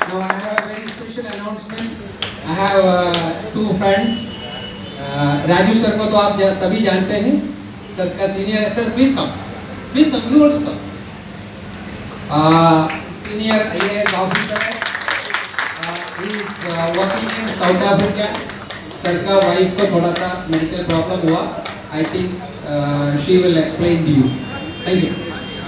Now I have a very special announcement. I have two friends. Raju sir को तो आप सभी जानते हैं, सर का सीनियर है. Sir please come, you also come. Senior IAS officer है. He is working in South Africa. Sir का वाइफ को थोड़ा सा मेडिकल प्रॉब्लम हुआ. I think she will explain to you. Thank you.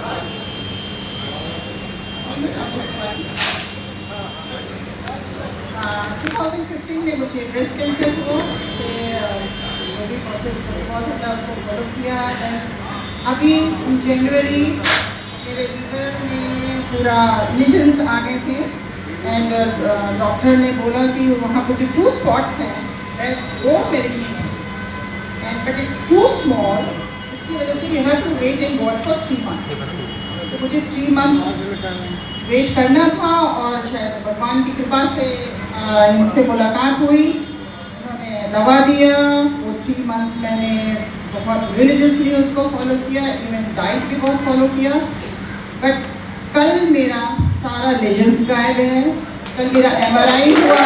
2015 में मुझे ब्रेस्ट कैंसर हुआ. उससे जो भी प्रोसेस प्रोटोकॉल था उसको फॉलो किया. दैन अभी जनवरी मेरे लिवर में पूरा लीजन्स आ गए थे एंड डॉक्टर ने बोला कि वहाँ पर जो 2 स्पॉट्स हैं वो मेरे लिए थे and but it's too small. इसकी वजह से you have to wait and watch for 3 months. तो मुझे 3 months वेट करना था और शायद भगवान की कृपा से इनसे मुलाकात हुई. इन्होंने दवा दिया. वो 3 months मैंने बहुत रिलीजियसली उसको फॉलो किया, इवन डाइट भी बहुत फॉलो किया. बट कल मेरा सारा लेजेंस गायब है. कल मेरा MRI हुआ.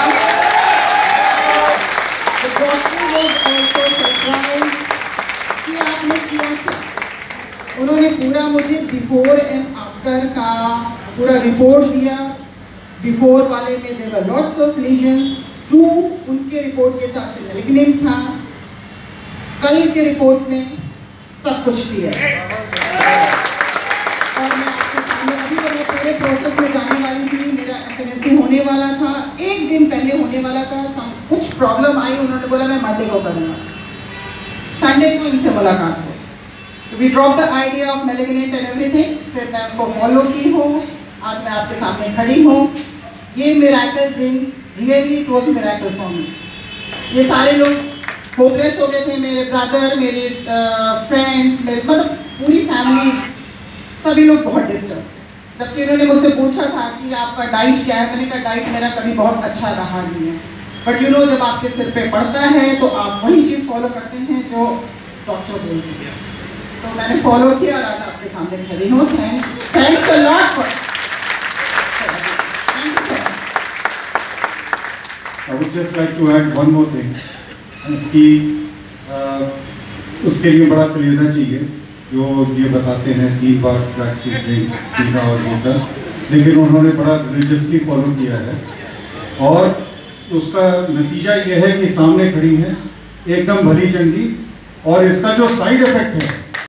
डॉक्टर वाज आल्सो सरप्राइज्ड कि आपने किया क्या. उन्होंने पूरा मुझे बिफोर एंड आफ्टर का पूरा रिपोर्ट दिया. बिफोर वाले में there were lots of lesions. 2 उनके रिपोर्ट के हिसाब से मैलिग्नेंट था. कल के रिपोर्ट में सब कुछ क्लियर है. और मैं आपके सामने अभी तो मैं पूरे प्रोसेस में जाने वाली थी. मेरा FNSC होने वाला था, 1 दिन पहले होने वाला था. कुछ प्रॉब्लम आई, उन्होंने बोला मैं मंडे को करूँगा. संडे को इनसे मुलाकात हुई. We drop the idea of malignant and everything. फिर मैं उनको फॉलो की हूँ. आज मैं आपके सामने खड़ी हूँ. ये miracle brings really it was miracle for me. ये सारे लोग होपलेस हो गए थे. मेरे ब्रदर, मेरे फ्रेंड्स, मेरे मतलब पूरी फैमिली, सभी लोग बहुत डिस्टर्ब. जबकि उन्होंने मुझसे पूछा था कि आपका डाइट क्या है. मैंने कहा डाइट मेरा कभी बहुत अच्छा रहा नहीं है. बट यू नो जब आपके सिर पे पड़ता है तो आप वही चीज़ फॉलो करते हैं जो डॉक्टर बोलते हैं. तो मैंने फॉलो किया और आज आपके सामने खड़ी हूँ. Thanks a lot for. Thank you so much. I would just like to add one more thing कि उसके लिए बड़ा कलेजा चाहिए जो ये बताते हैं 3 बार फ्लैक्सीड ड्रिंक पीना और ये सब. लेकिन उन्होंने बड़ा रिलीजियसली फॉलो किया है और उसका नतीजा ये है कि सामने खड़ी हैं एकदम भली चंगी. और इसका जो साइड इफेक्ट है